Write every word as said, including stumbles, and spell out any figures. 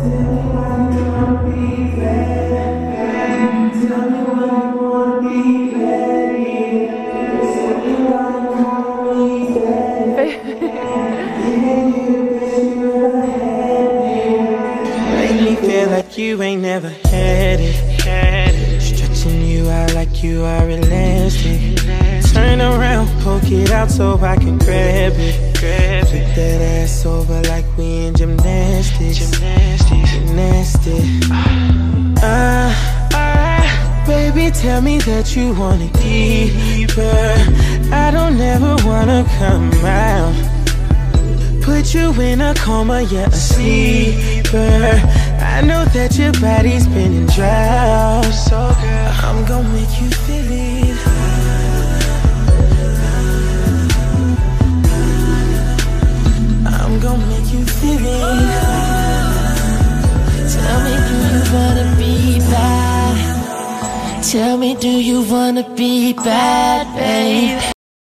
Like you ain't never had it, had it. Stretching you out like you are elastic. Turn around, poke it out so I can grab it. Grab Flip it. That ass over like we in gymnastics. Gymnastics, gymnastics. Ah, ah, baby, tell me that you want it deeper. I don't ever wanna come out. Put you in a coma, yeah, a sleeper. I know that your body's spinning dry. So girl, I'm gon' make you feel it. I'm gon' make you feel it. Tell me, do you wanna be bad? Tell me, do you wanna be bad, babe?